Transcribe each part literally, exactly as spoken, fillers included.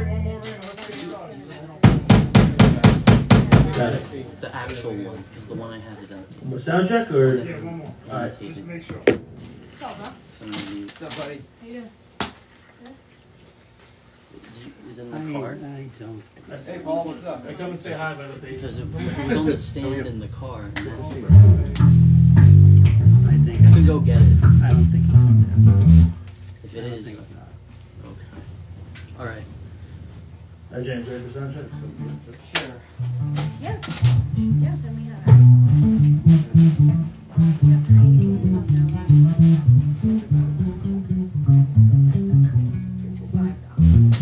Got it. The actual one, because the one I have is out. More sound check or? Yeah, one more. All right. Just make sure. What's up, buddy? How you doing? Is in the car? I don't. Hey, Paul, what's up? I come and say hi by the page. Because it, it was on the stand in the car. And that, I think. I could go get it. I don't think it's in there. If I it don't is. think it's not. Okay. Alright. Hi James, ready for sound check? Sure. Yes. Yes, and we have it. It's five dollars.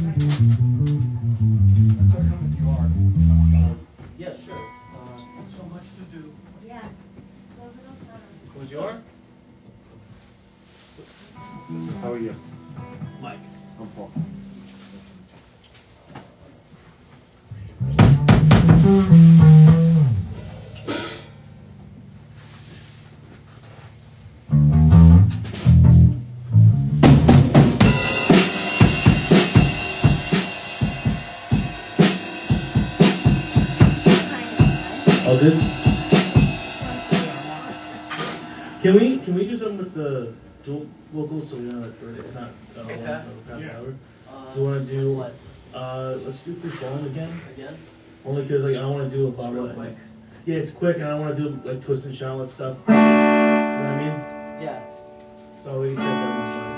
Yeah, sure. Uh, so much to do. Yes. So little time. Who's your? How are you? Mike. I'm Paul. All good? Can we can we do something with the dual vocals so we know that it's not uh, one Okay. half an Yeah. hour? Uh, Do you want to do what? uh let's do free falling again? Again? Only because like I don't want to do a Just bottle. real quick. Yeah, it's quick and I don't want to do like twist and Charlotte stuff. You know what I mean? Yeah. So we can test everyone's minds.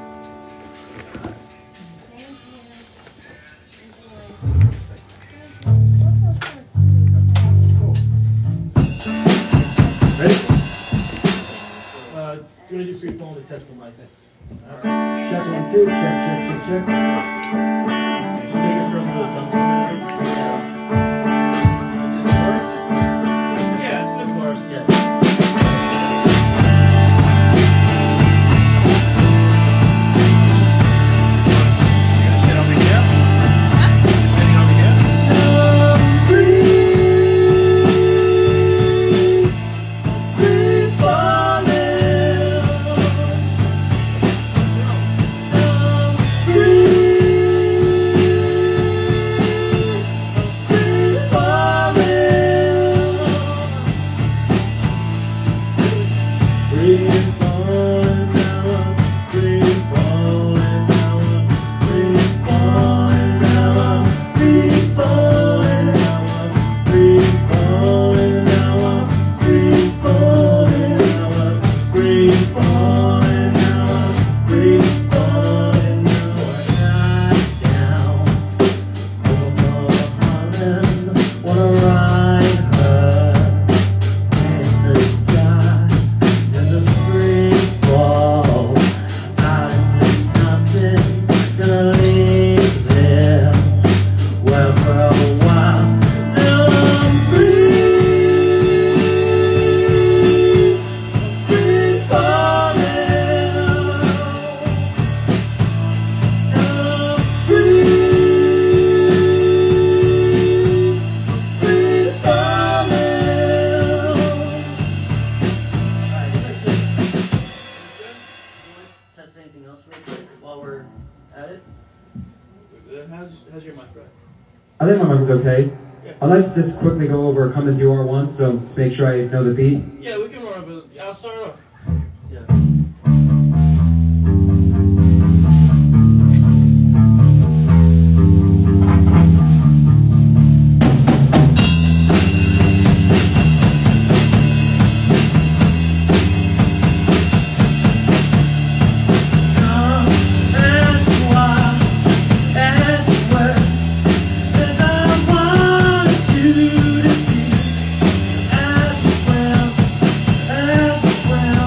Thank you. Ready? Uh, you want to do free falling to test the mics? Alright. Check one, two. Check, check, check, check. Just take it from the drums a minute. Do the chorus? Yeah, it's the chorus. Yeah. Sit over here. You're sitting over here. Test anything else real quick while we're at it? How's, how's your mic, Brett? I think my mic is okay. I'd like to just quickly go over Come As You Are one, so to make sure I know the beat. Yeah, we can run a bit. I'll start off. Yeah. As well, as well.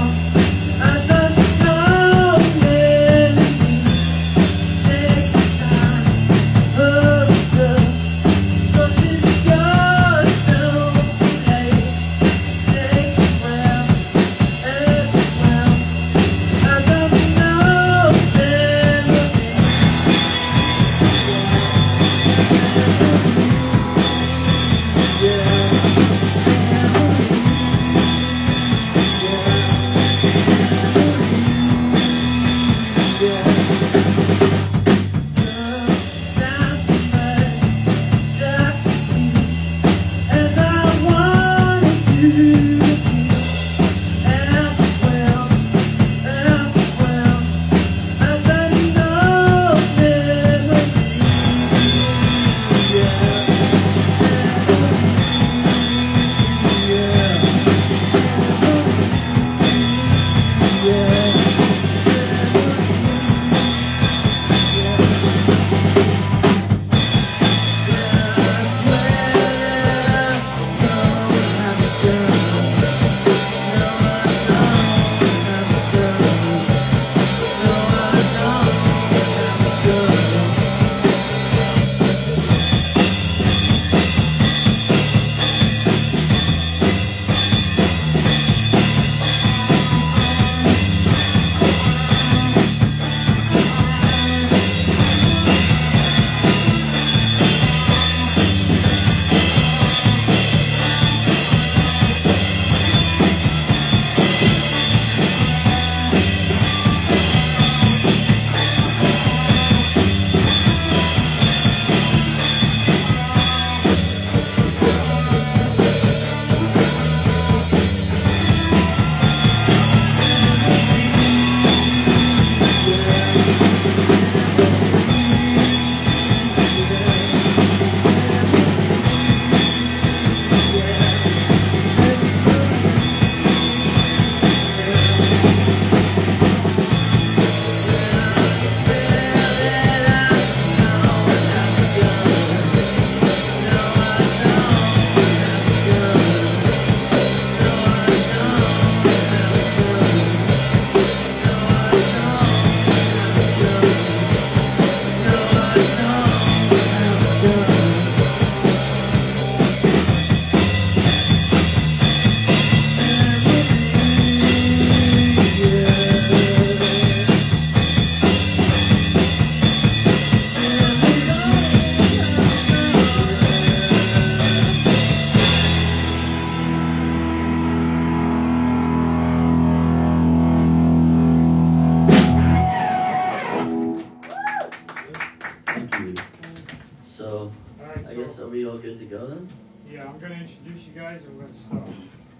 so Alright, I guess so, are we all good to go then? yeah, I'm gonna introduce you guys and we're gonna start.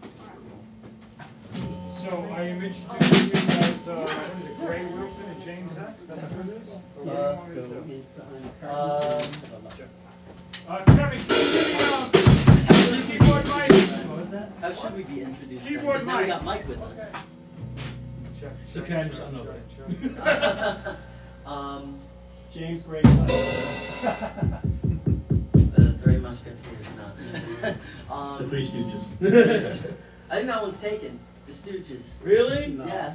So, I am introducing you guys, uh, what is it, Gray Wilson and James X, that's what it is? Or what do you want me to do? Um, Uh, Kevin, can you give me, uh, keyboard mic? What was that? how should we be introduced then? Keyboard 'Cause now we mic. got Mike with us. Check, It's check, okay, I'm check, just- I'm check, over check. um, James Gray. the Three Musketeers, no. um, The Three Stooges. I think that one's taken. The Stooges. Really? Yeah.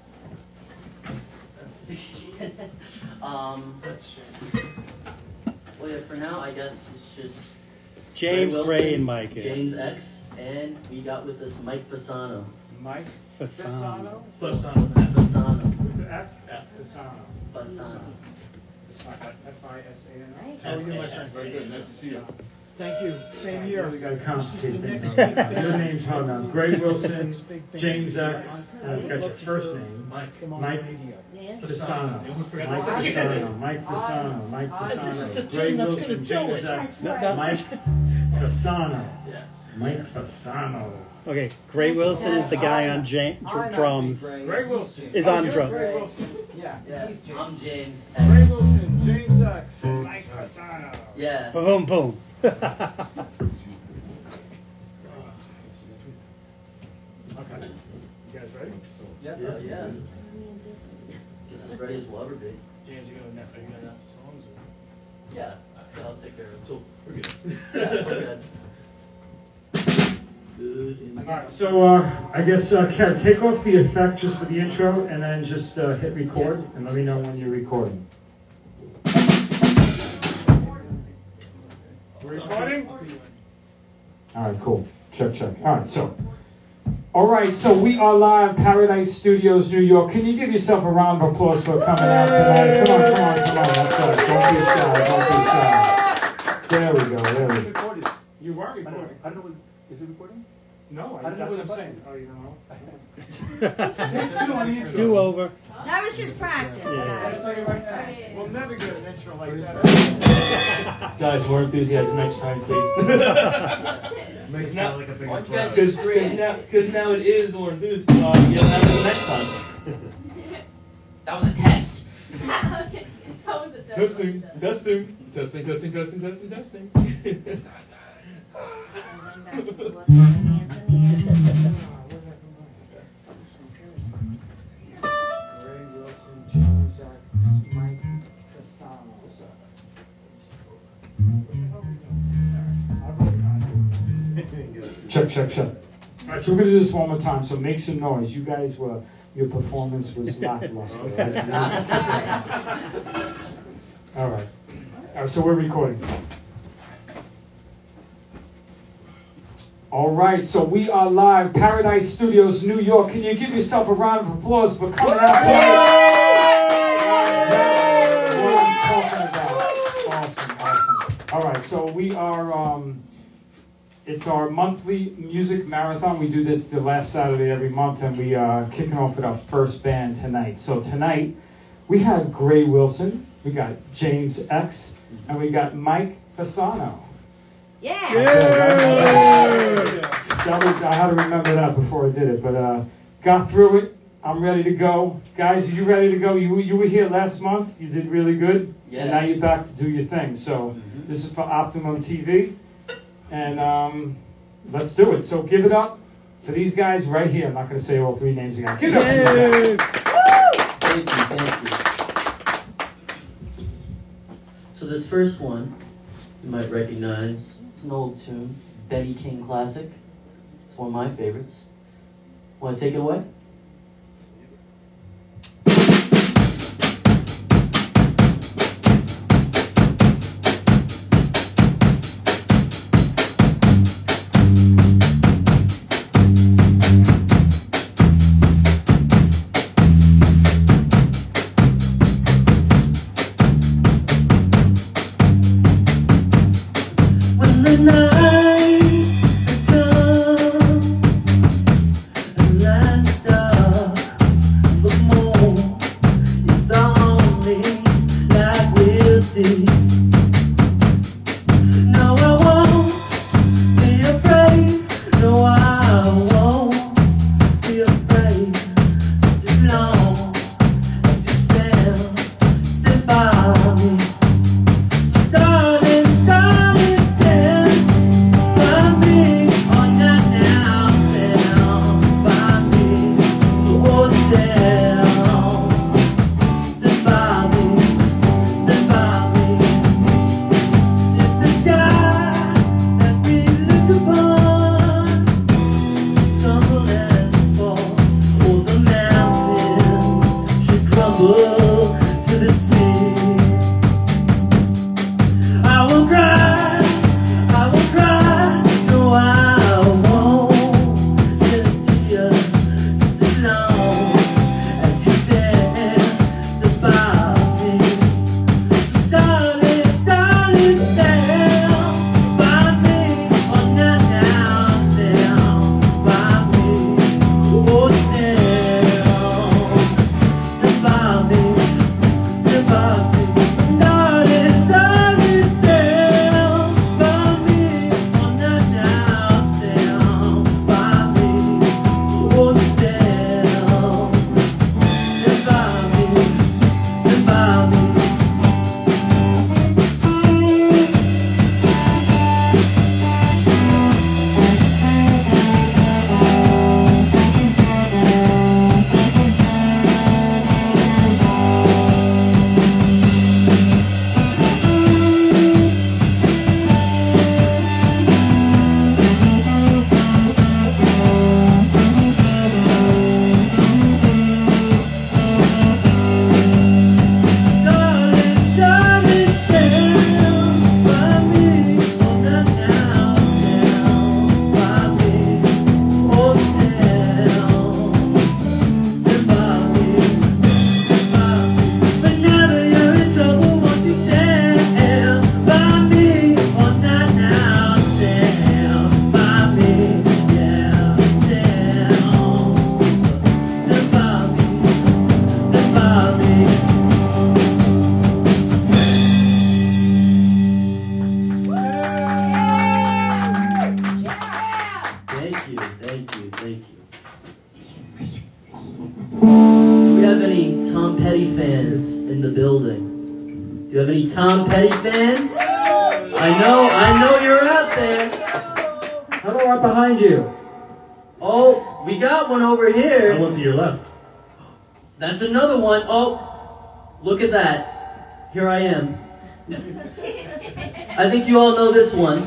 um, That's well, yeah, for now, I guess it's just James Wilson, Gray and Mike. Yeah. James X, and we got with us Mike Fasano. Mike Fasano. Fasano, First time on that. Fasano. with the F? F. Fasano. Fasano. F I S A N O. Right? How are you, my friend? Very good, nice to see you. Thank you. Same We here. gotta complicate This is things. the next big Your thing. name's how now? Gray Wilson, Next big thing. James X, and I've got your first name, Mike. Come on Mike. the radio. Yeah. Fasano. You almost forgot Mike the second name. Fasano, Mike Fasano, Mike This is the Fasano, Gray team that's Wilson, gonna do James it. X, That's No, right. Mike Fasano, Yes. Mike Fasano. Okay, Gray Wilson is the guy on ja- dr- drums. Gray Wilson. Is on You're drum. Gray Wilson. Yeah, Yeah, he's James. I'm James Gray X. Wilson, James X, and Mike Fasano. Yeah. Boom, boom. Okay. You guys ready? Yeah. Yeah. yeah. Just as ready as we'll ever be. James, you gonna, are you gonna announce the songs? Or? Yeah. I'll take care of it. So, we're good. Yeah, we're good. Good. in- Alright, so uh, I guess, uh, Kev, take off the effect just for the intro and then just uh, hit record and let me know when you're recording. We're recording? Alright, cool. Check, check. Alright, so. Alright, so we are live, Paradise Studios, New York. Can you give yourself a round of applause for coming out tonight? Come on, come on, come on. That's right. Don't be shy, don't be shy. There we go, there we go. Recorded. You were I don't know, recording. I don't know, what- is it recording? No, I I, don't that's know what I'm what saying. the Oh, you don't know? Do over. That was just practice, Yeah. guys. That was just practice. We'll never get an intro like that. Guys, more enthusiasm next time, please. Makes it Now- sound like a big Why don't you guys prize. just scream? now, cause now it is more enthusiasm. Uh, you'll have it the next time. That was a test. Testing, testing, testing, testing, testing, testing, testing. And then back and forth, with the hands in the air. Gray Wilson, James X, Mike Fasano. Check, check, check. Alright, so we're gonna do this one more time, so make some noise. You guys were, your performance was lackluster. Alright. Alright, so we're recording. Alright, so we are live, Paradise Studios, New York. Can you give yourself a round of applause for coming out tonight? That's what I'm talking about. Awesome, awesome. Alright, so we are, um, it's our monthly music marathon. We do this the last Saturday every month, and we are kicking off with our first band tonight. So tonight, we had Gray Wilson, we got James X, and we got Mike Fasano. Yeah. That was, I had to remember that before I did it, but uh, got through it. I'm ready to go. Guys, are you ready to go? You, you were here last month. You did really good. Yeah. And now you're back to do your thing. So Mhm. this is for Optimum T V. And um, let's do it. So give it up for these guys right here. I'm not going to say all three names again. Give it up for these guys. Thank you, thank you. So this first one, you might recognize. It's an old tune, Benny King classic. It's one of my favorites. Want to take it away? When the night has come and land have any Tom Petty fans? I know, I know you're out there. How about right behind you? Oh, we got one over That here. one to your left. That's another one. Oh, look at that. Here I am. I think you all know this one.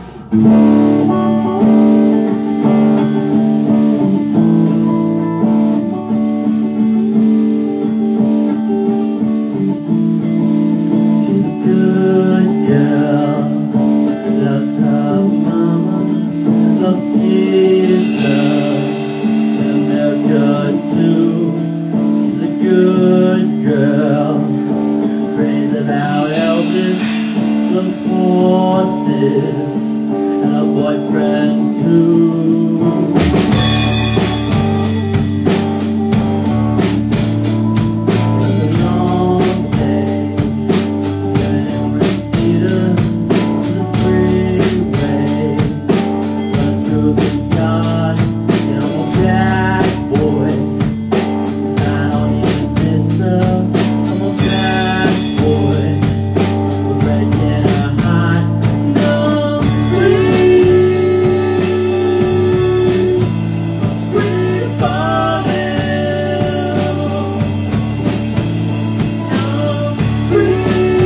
She's a good girl, loves her mama, loves Jesus, and America too. She's a good girl, crazy about Elvis, loves horses, and a boyfriend too. It's a long day, getting Reseda to the freeway, run through the yard, and I'm a bad boy. I don't even miss her, I'm a bad boy. We're ready to get a hot no free, free falling, no free,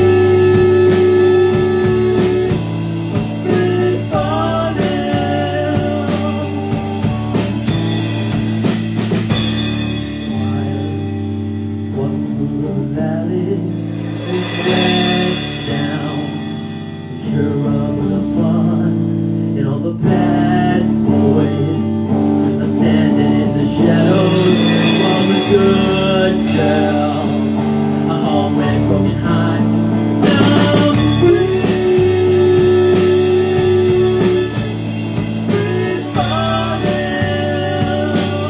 free falling. Walking through the valley, it went down. Sure of the fun, and all the bad boys are standing in the shadows, while the good girls are home with broken hearts. Now free, free falling.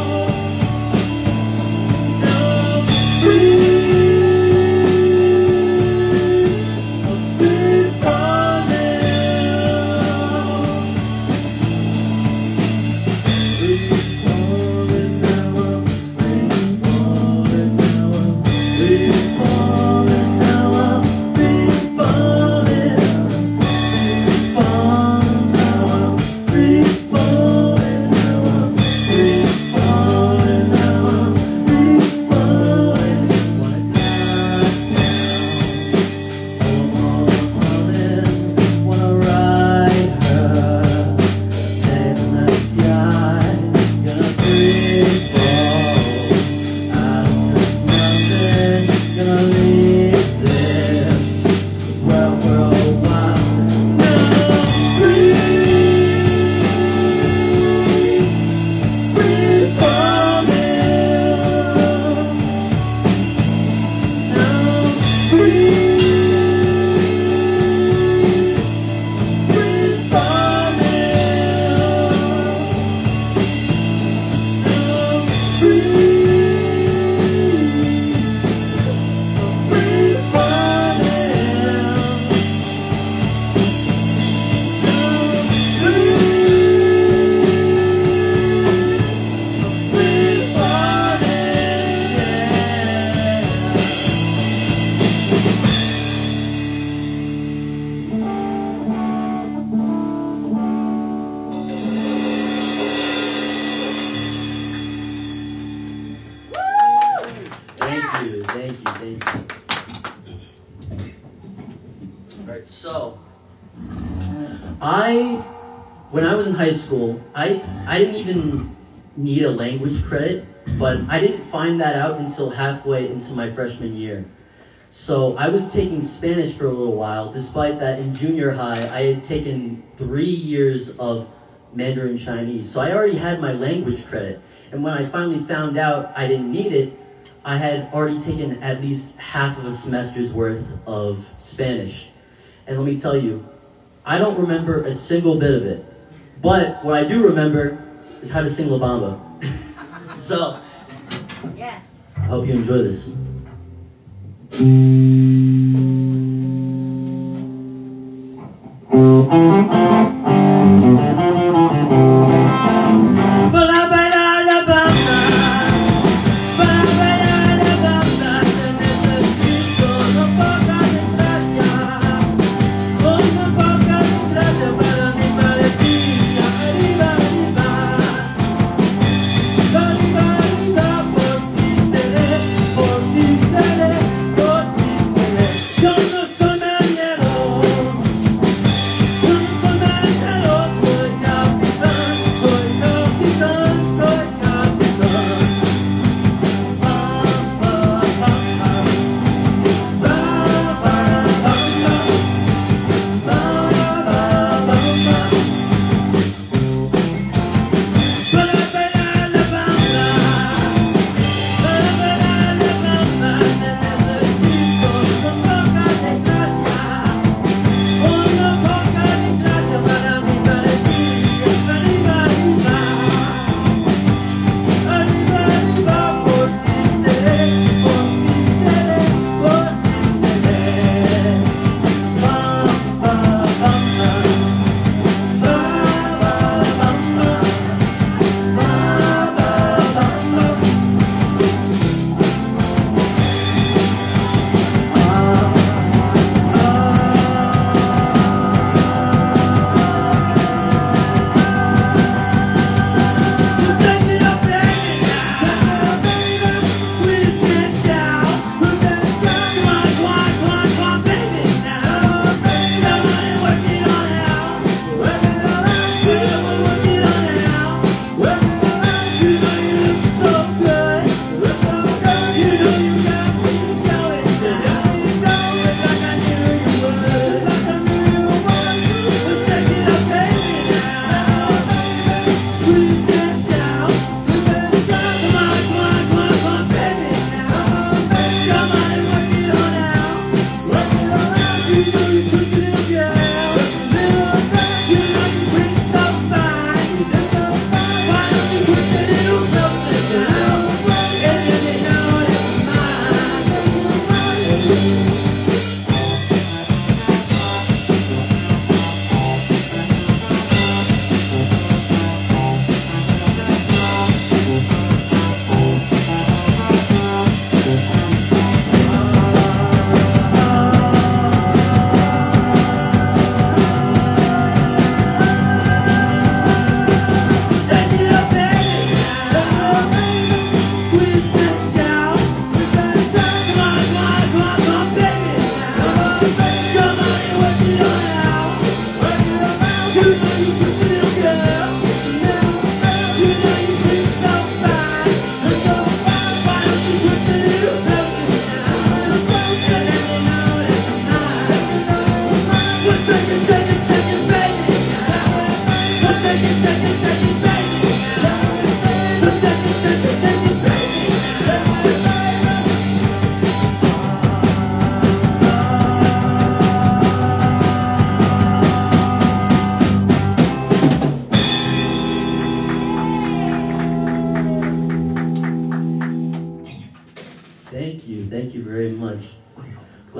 Now free, free falling. Wanna ride her, and in the sky, gonna free fall. Out of nothing, gonna leave this world for a while. Now free, free falling. Now free, free falling. Thank you, thank you, thank you. Alright, so I, when I was in high school, I, s- I didn't even need a language credit, but I didn't find that out until halfway into my freshman year. So I was taking Spanish for a little while, despite that in junior high I had taken three years of Mandarin Chinese. So I already had my language credit. And when I finally found out I didn't need it, I had already taken at least half of a semester's worth of Spanish. And let me tell you, I don't remember a single bit of it. But what I do remember is how to sing La Bamba. So, Yes. I hope you enjoy this. Bye.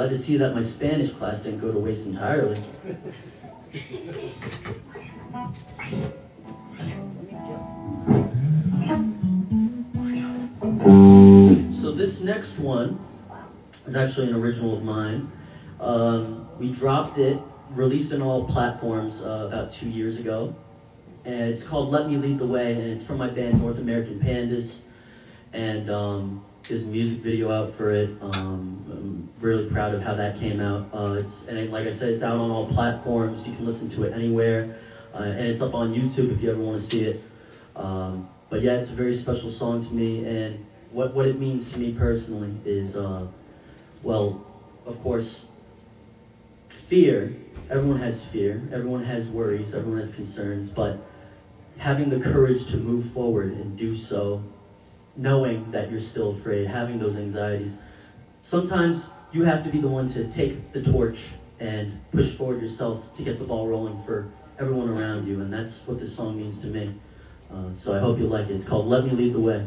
glad to see that my Spanish class didn't go to waste entirely. So this next one is actually an original of mine. Um, we dropped it, released it on all platforms uh, about two years ago. And it's called Let Me Lead the Way, and it's from my band North American Pandas. And um, there's a music video out for it. Um, I'm really proud of how that came out. Uh, it's and like I said, it's out on all platforms. You can listen to it anywhere, uh, and it's up on YouTube if you ever want to see it. Um, but yeah, it's a very special song to me, and what what it means to me personally is, uh, well, of course, fear. Everyone has fear. Everyone has worries. Everyone has concerns. But having the courage to move forward and do so, knowing that you're still afraid, having those anxieties. Sometimes you have to be the one to take the torch and push forward yourself to get the ball rolling for everyone around you, and that's what this song means to me. Uh, so I hope you like it. It's called Let Me Lead the Way.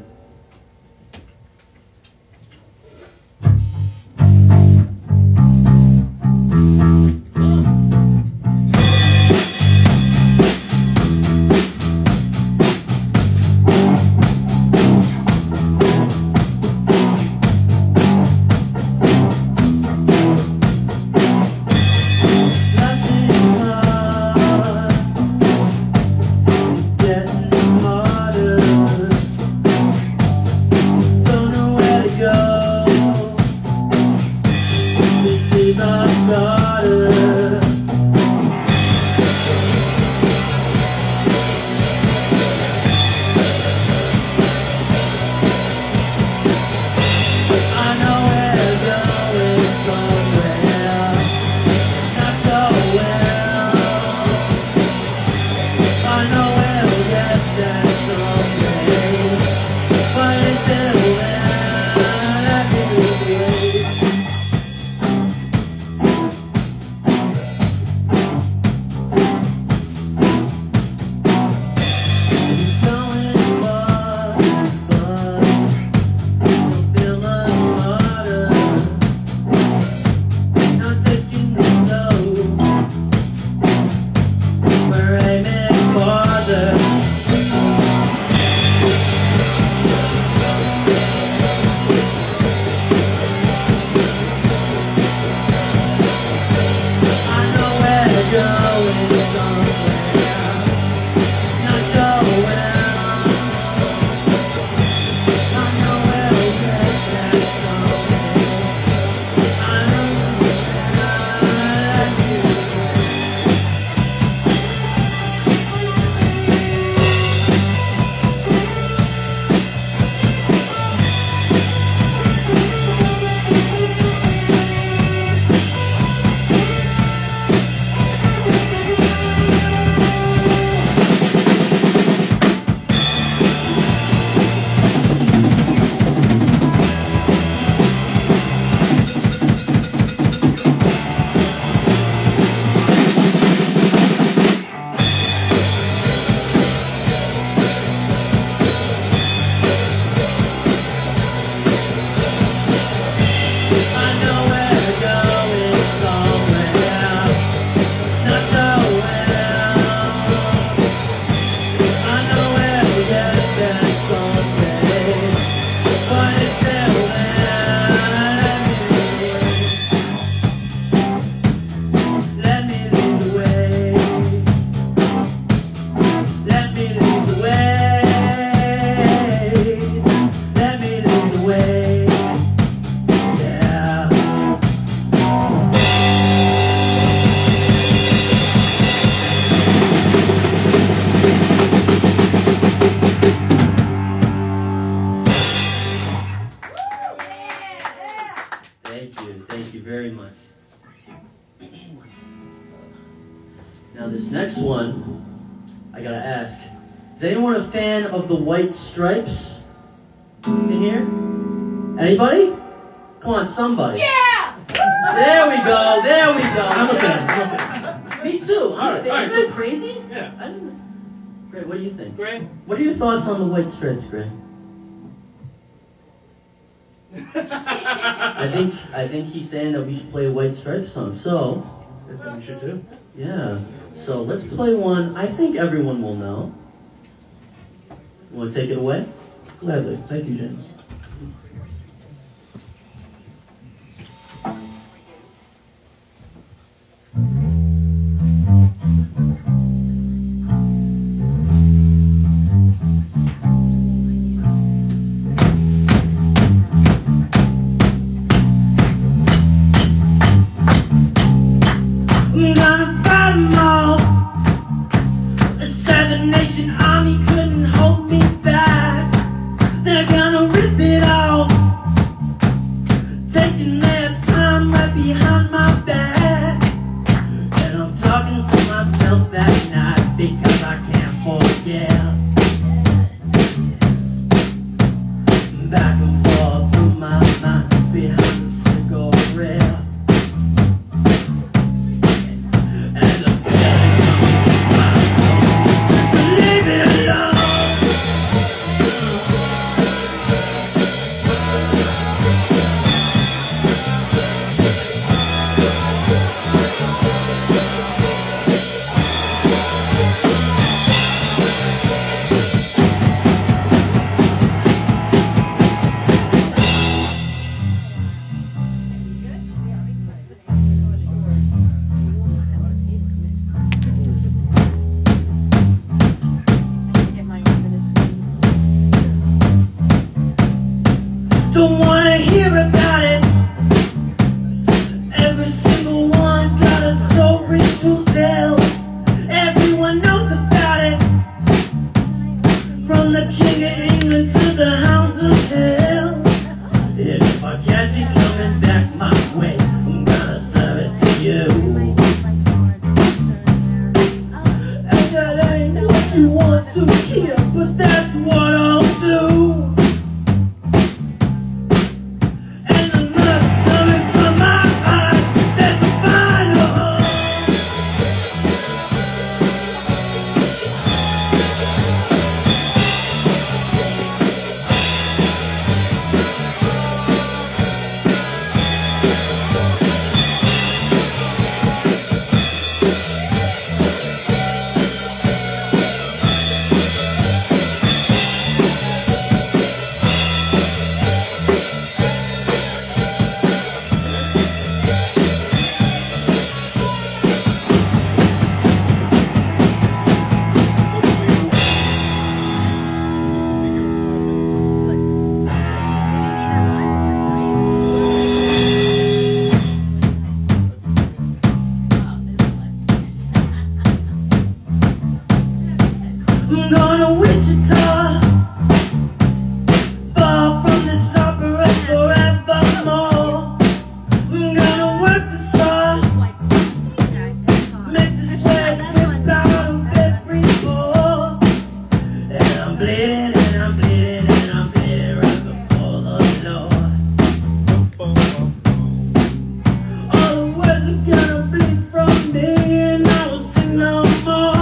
Now this next one, I gotta ask, is anyone a fan of the White Stripes in here? Anybody? Come on, somebody. Yeah! There we go, there we go. I'm a fan. I'm a fan. Me too. I'm All a right, fan. all right. Is that crazy? Yeah. I didn't... Great, what do you think? Great. What are your thoughts on the White Stripes, Gray? I think I think he's saying that we should play a White Stripes song. So, I think we should too. yeah. So let's play one I think everyone will know. You want to take it away? Gladly. Thank you, James. I'm gonna fight 'em all. The Seven Nation Army couldn't hold me back. They're gonna rip it off, taking their time right behind my back. And I'm talking to myself at night because I can't forget. Back and forth through my mind behind the cigarette. And the feeling of my soul, leave it alone. Don't wanna hear about it. Every single one's got a story to tell. Everyone knows about it. From the King of England to the hounds of hell. And if I catch you coming back my way, I'm gonna serve it to you. And that ain't what you want to hear, but that's what I'll do. And the blood coming from my eyes, that's the final. I'm going to Wichita, far from this opera forevermore. I'm gonna work the star, make the sweat drip out of every pore. And I'm bleeding, and I'm bleeding, and I'm bleeding right before the Lord. All the words are gonna bleed from me, and I will sing no more.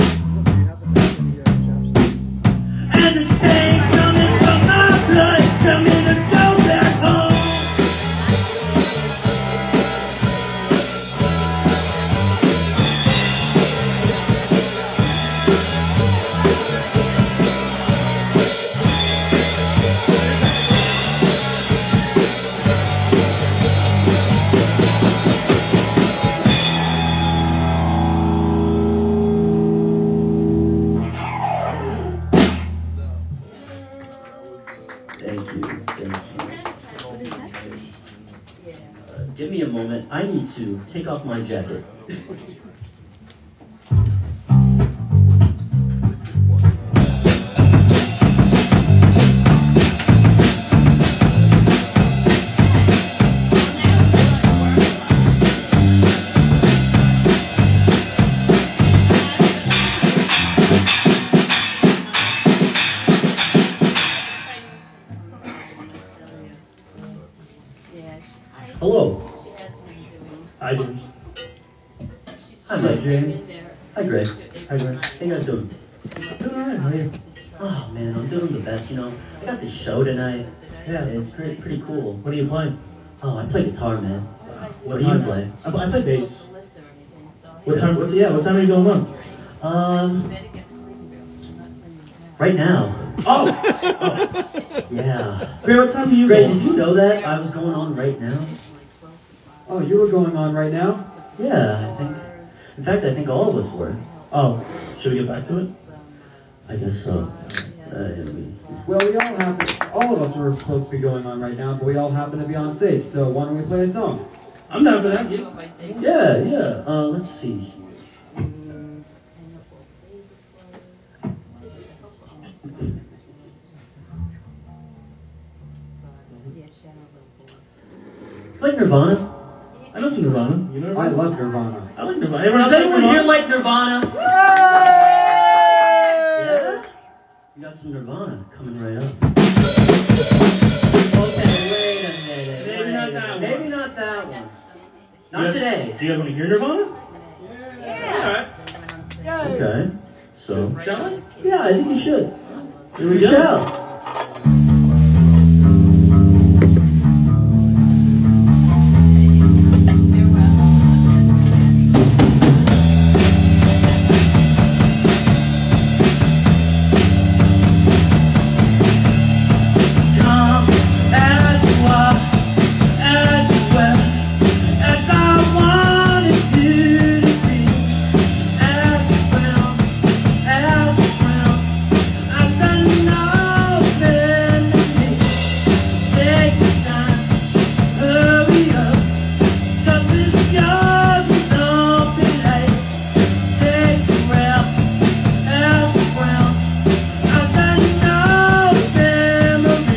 And the stains coming from my blood, tell me to go back home. Thank you. Thank you. Uh, give me a moment. I need to take off my jacket. Hello. Hi, James. Hi, Mike James. Hi, Greg. Hi, Greg. How you guys doing? Doing alright, how are you? Oh, man, I'm doing the best, you know. I got this show tonight. Yeah. It's pretty pretty cool. What are you playing? Oh, I play guitar, man. What do you time? play? I, I play bass. What time? What? Yeah. What time are you going on? Um, right now. Oh. Yeah. Gray, what time do you Gray, go? did you know that I was going on right now? Oh, you were going on right now? Yeah, I think. In fact, I think all of us were. Oh. Should we get back to it? I guess so. Uh, we, Well, we all happen, all of us were supposed to be going on right now, but we all happen to be on stage, so why don't we play a song? I'm down for that. Yeah. yeah, yeah. Uh, let's see. Like Nirvana. I know some Nirvana. You know I Nirvana? love Nirvana. I like Nirvana. Everyone Does else like anyone Nirvana? here like Nirvana? Yeah? You got some Nirvana coming right up. Okay, wait a minute. Maybe wait not a that minute. one. Maybe not that one. Not You guys- today. Do you guys want to hear Nirvana? Yeah. Okay. So. Shall I? Yeah, I think you should. Here we You go. shall. Come as you are, as you were, as I wanted you to be. As you will, as you will, I've done nothing to me. Take your time, hurry up, 'cause it's yours and don't be late. Take a breath, as you will, I've done nothing to me.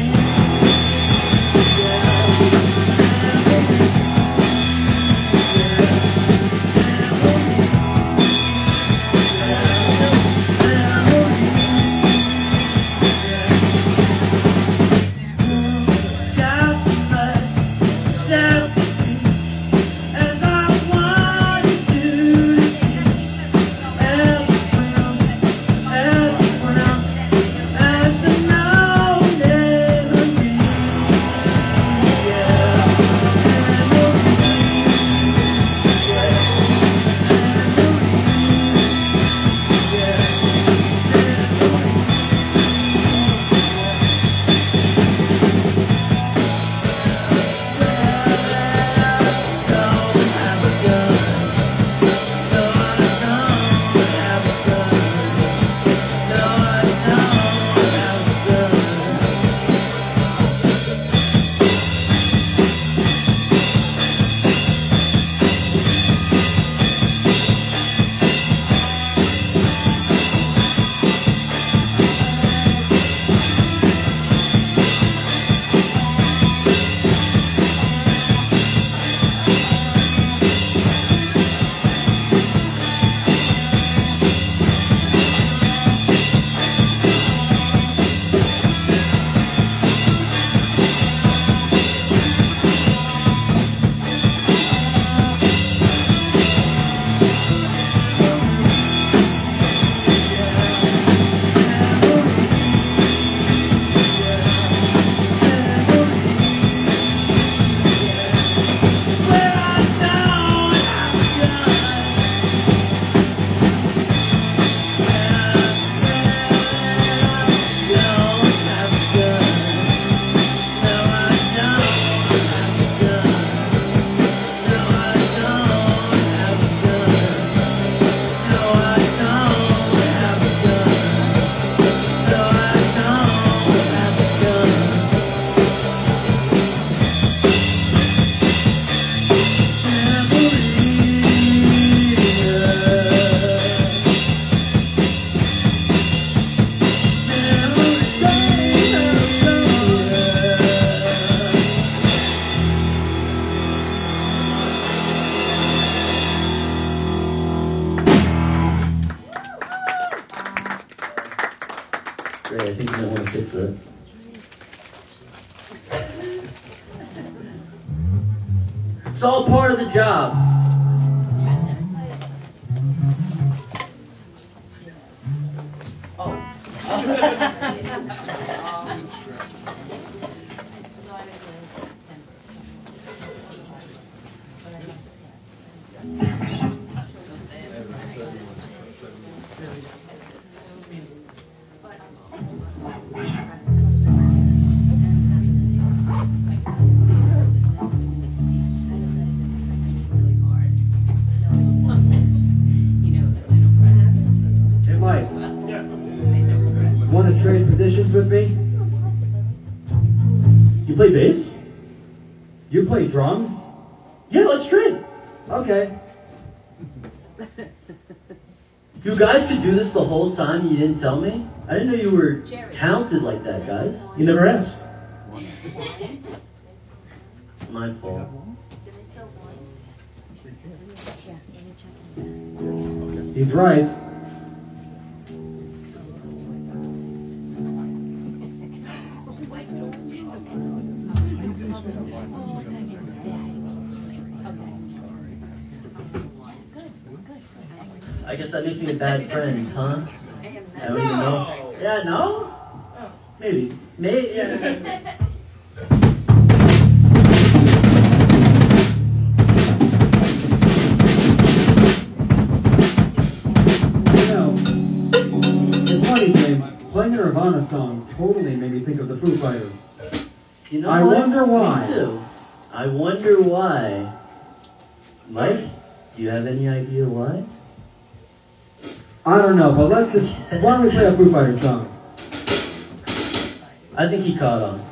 Great, I think you might want to fix that. It's all part of the job. Hey, Mike. Want to trade positions with me? You play bass? You play drums? Yeah, let's trade. Okay. You guys could do this the whole time and you didn't tell me? I didn't know you were talented like that, guys. You never asked. My fault. He's right. I guess that makes me a bad friend, huh? I don't even know. Yeah, no? Maybe. Maybe. Yeah. You know, it's funny, James. Playing a Nirvana song totally made me think of the Foo Fighters. You know I what? wonder why. Me too. I wonder why. Mike, do you have any idea why? I don't know, but let's just... Why don't we play a Foo Fighters song? I think he caught on.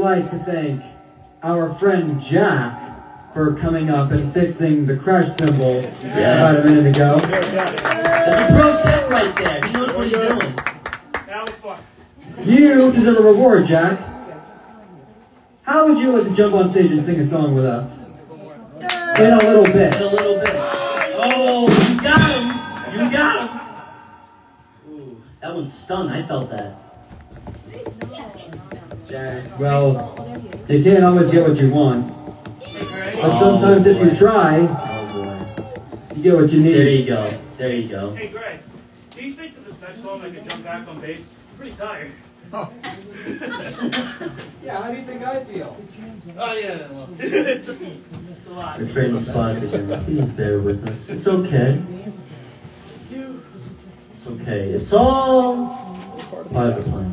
like to thank our friend Jack for coming up and fixing the crash cymbal about a minute ago. That's a pro tip right there. He knows what he's doing. That was fun. You deserve a reward, Jack. How would you like to jump on stage and sing a song with us? In a little bit. In a little bit. Oh, you got him. You got him. Ooh, that one stung. I felt that. Jack, well, you can't always get what you want. But sometimes if you try, Oh boy. you get what you There need. you go. There you go. Hey, Greg, do you think that this next song I could jump back on bass? I'm pretty tired. Yeah, how do you think I feel? Oh, yeah, well, it's, a, it's a lot. We're trading spots again. Please bear with us. It's okay. It's okay. It's all part of the plan.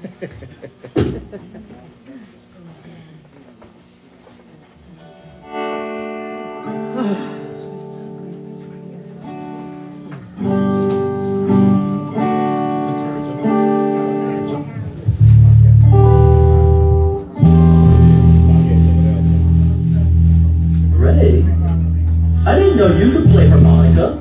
Ray, I didn't know you could play harmonica.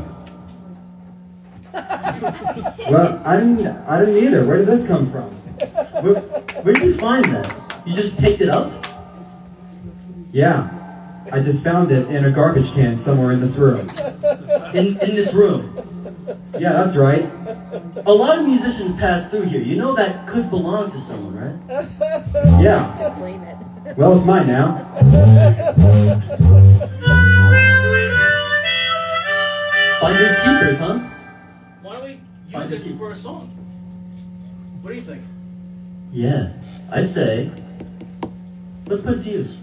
Well, I didn't, I didn't either. Where did this come from? Where, where did you find that? You just picked it up? Yeah, I just found it in a garbage can somewhere in this room. In in this room. Yeah, that's right. A lot of musicians pass through here. You know that could belong to someone, right? Yeah. Don't blame it. Well, it's mine now. Finders keepers, huh? Why don't we Fine, use just it for a song? What do you think? Yeah. I say, let's put it to use.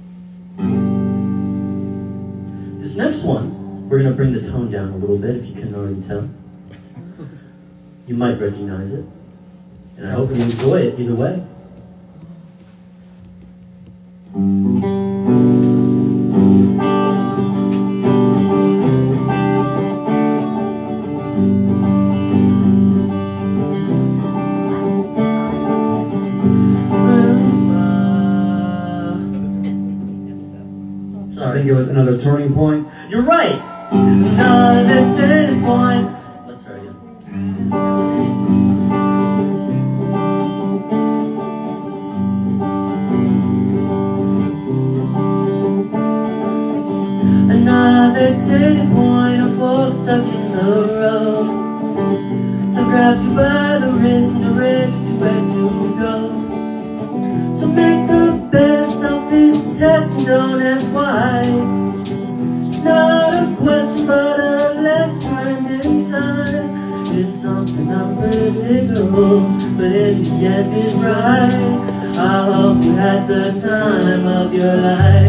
This next one, we're gonna bring the tone down a little bit, if you couldn't already tell. You might recognize it. And I hope you enjoy it either way. I think it was another turning point. You're right! Another turning point. Let's start again. Another turning point, a fork stuck in the road. So grab you by the wrist and directs you where to go. So make the best of this test and don't ask why. It's not a question but a lesson learned in time. It's something unpredictable, but in the end it's right. I hope you had the time of your life.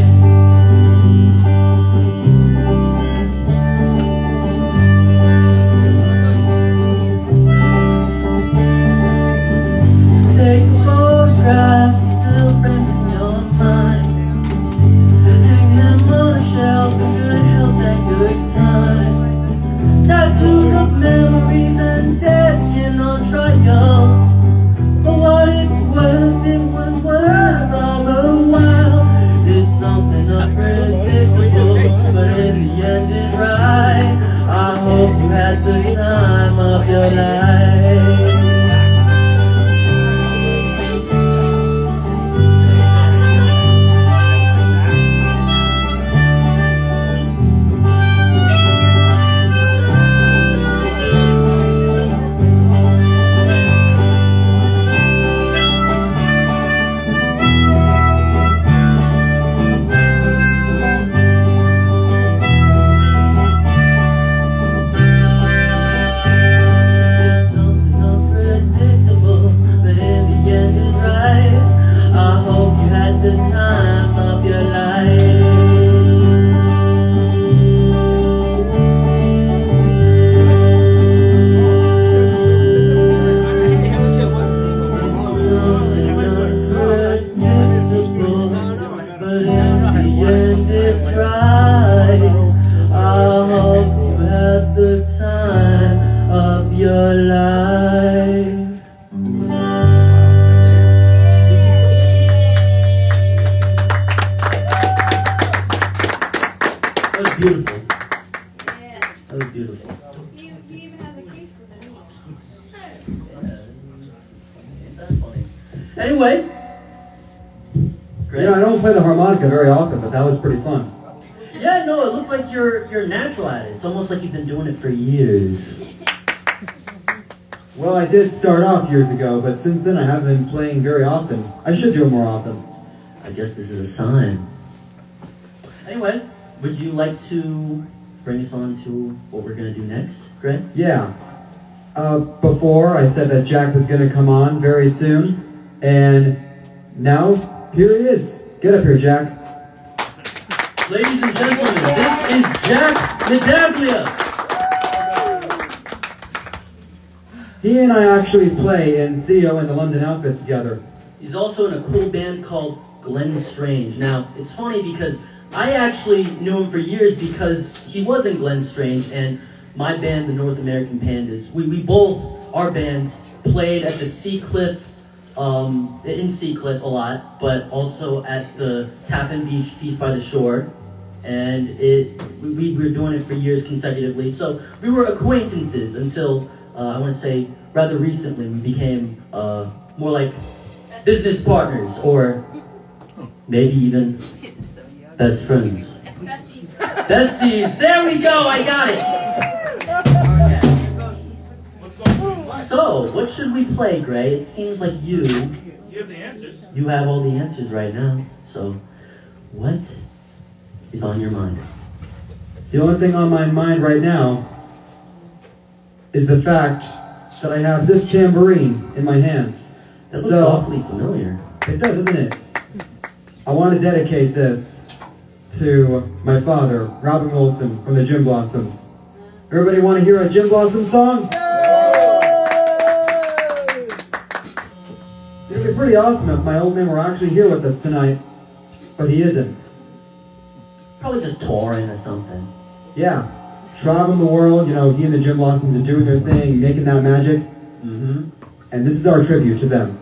Take the photographs and still frames in your mind. Hang them on a shelf in good health and good time. Tattoos of memories and dead skin on trial. For what it's worth, it was worth all the while. It's something unpredictable, but in the end it's right. I hope you had the time of your life. It's something unpredictable, but in the end it's right. I hope you had the time of your life. It's something unpredictable, but in the end it's right. I hope you had the time of your life. That was beautiful. Yeah. That was beautiful. He, he even has a case for that. Ain't that funny? Anyway. Great. You know, I don't play the harmonica very often, but that was pretty fun. Yeah, no, it looked like you're you're natural at it. It's almost like you've been doing it for years. Well, I did start off years ago, but since then I haven't been playing very often. I should do it more often. I guess this is a sign. Anyway, would you like to bring us on to what we're going to do next, Greg? Yeah. Uh, before, I said that Jack was going to come on very soon, and now, here he is. Get up here, Jack. Ladies and gentlemen, this is Jack Medaglia. He and I actually play in Theo and the London Outfit together. He's also in a cool band called Glenn Strange. Now, it's funny because I actually knew him for years because he was in Glenn Strange, and my band, the North American Pandas, we, we both, our bands, played at the Seacliff, um, in Seacliff a lot, but also at the Tappan Beach Feast by the Shore, and it we, we were doing it for years consecutively, so we were acquaintances until, uh, I want to say, rather recently, we became uh, more like business partners, or maybe even best friends. Besties. Besties! There we go! I got it! So, what should we play, Gray? It seems like you, You have the answers. you have all the answers right now. So, what is on your mind? The only thing on my mind right now is the fact that I have this tambourine in my hands. That looks So- awfully familiar. It does, doesn't it? I want to dedicate this to my father, Robin Wilson from the Gin Blossoms. Everybody want to hear a Gin Blossom song? It'd be pretty awesome if my old man were actually here with us tonight, but he isn't. Probably just touring or something. Yeah, traveling the world, you know, he and the Gin Blossoms are doing their thing, making that magic, Mm-hmm. and this is our tribute to them.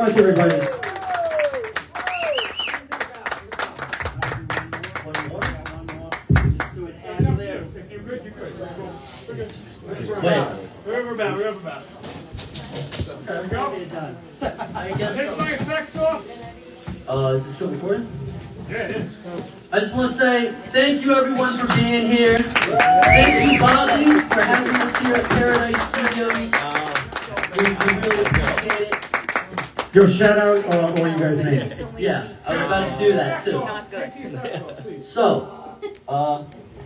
much, everybody. One more? If you're good, you're good. Let's go. We're good. Wait. Wherever about, wherever about. There we go. I guess. Take my effects off. Uh, is this still recording? Yeah, it is. I just want to say thank you everyone for being here. Thank you, Bobby, for having us here at Paradise Studios. We, we really appreciate it. Yo, shout out uh, all you guys' names. Yeah, I was about to do that too. Not good. So, uh,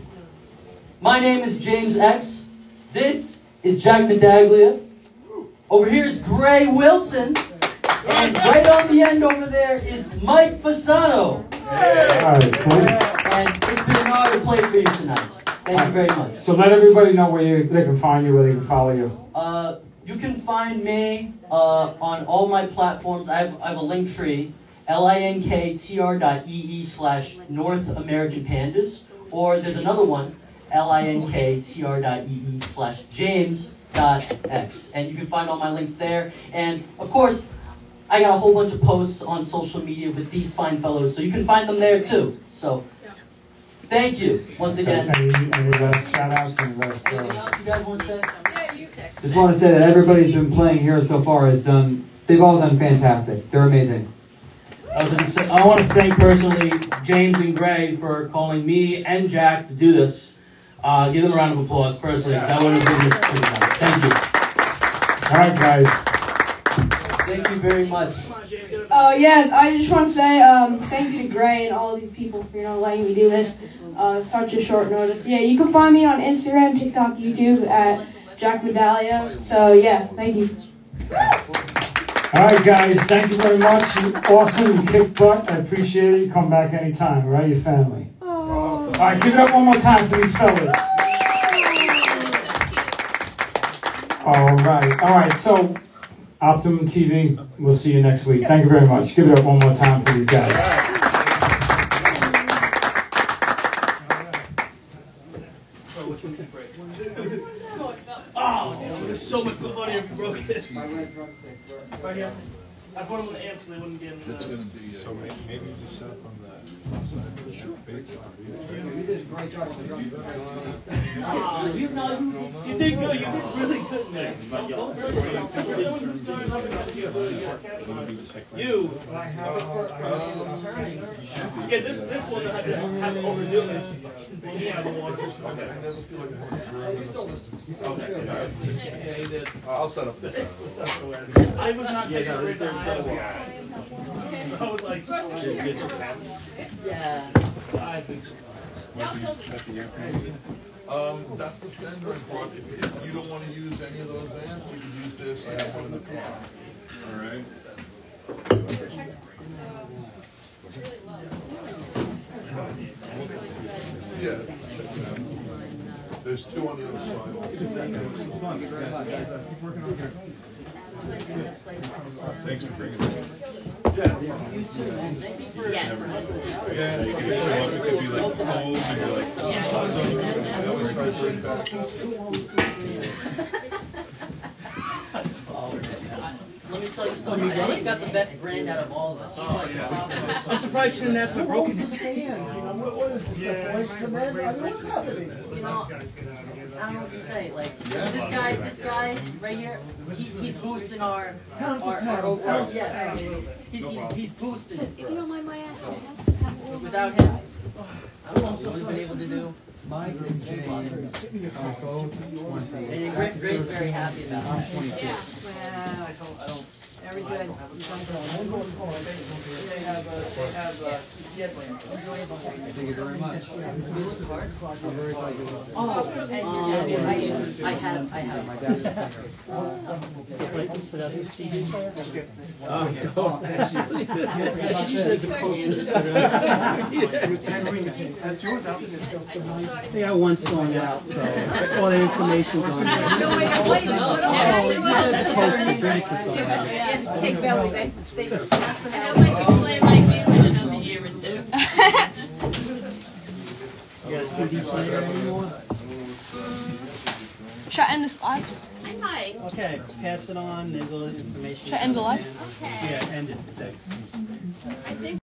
my name is James X. This is Jack Medaglia. Over here is Gray Wilson. And right on the end over there is Mike Fasano. All right, cool. And it's been an honor to play for you tonight. Thank you very much. So let everybody know where you, they can find you, where they can follow you. Uh, you can find me uh, on all my platforms. I have, I have a link tree, linktr dot ee slash North American Pandas. Or there's another one, linktr dot ee slash James dot x. And you can find all my links there. And, of course, I got a whole bunch of posts on social media with these fine fellows, so you can find them there too. So, thank you once again. Any, any last shout outs and last. Anything Uh, else you guys want to say? Yeah, you text. Just want to say that everybody's been playing here so far has done, they've all done fantastic. They're amazing. I was gonna say, I want to thank personally James and Gray for calling me and Jack to do this. Uh, give them a round of applause personally. That would have been this too. Thank you. all right, guys. Thank you very much. Oh, yeah, I just want to say um, thank you to Gray and all these people for, you know, letting me do this. Uh, such a short notice. Yeah, you can find me on Instagram, TikTok, YouTube at Jack Medaglia. So, yeah, thank you. All right, guys, thank you very much. You're awesome. You kick butt. I appreciate it. You come back anytime, all right? Your family. All right, give it up one more time for these fellas. All right, all right, so Optimum T V, we'll see you next week. Thank you very much. Give it up one more time for these guys. Oh, there's so much funny if you broke it. Right here. I put them on the amp so they wouldn't get in the... It's going to be... So maybe, maybe you just set up on that side of the show. You did a great job on the drums. Ah, you know, you, you did good. You did really good, man. Don't, don't hurt yourself. For someone who started up with you, you. Yeah, this this one I had to have to overdo it. Yeah, the one. Yeah, he did. I'll set up this. I was not taking a rhythm. I was like, Yeah. I think so. Um, that's the Fender I brought. If, if you don't want to use any of those amps, you can use this. I have one in the car. All right. Yeah. There's two on the other side. Thanks for bringing it. Yeah. Yes. Yeah, you can show up. It could be like cold and like awesome. I always try to bring back. Let me tell you something. Danny got the best brand out of all of us. He's like the top of us. I'm surprised you didn't ask for broken. You know, I don't know what to say. Like this guy, this guy right here, he, he's boosting our, our, our overall. Yeah, he's, he's, he's boosting it for If you don't us. mind my asking, Without him, I don't know what we've been able to do. Mike and James. And Gray, Gray's very happy about that. yeah, Well, I don't, I don't. very good. They have, uh, they have, uh, yes, Thank you very much. Oh, um, I, I have, I have. My dad is a singer. Stuff like this, put out his C D player. Oh, don't actually. They got one song out, so all the information's on there. No, I don't play this one. Oh, it's supposed to be great for somebody. Yeah, take belly, they, they just. I don't like to play like me in another year or two. You got a C D player anymore? Should I end this live? Hi. Okay, pass it on, there's all the information. Should I end the live? Okay. Yeah, end it, thanks. I think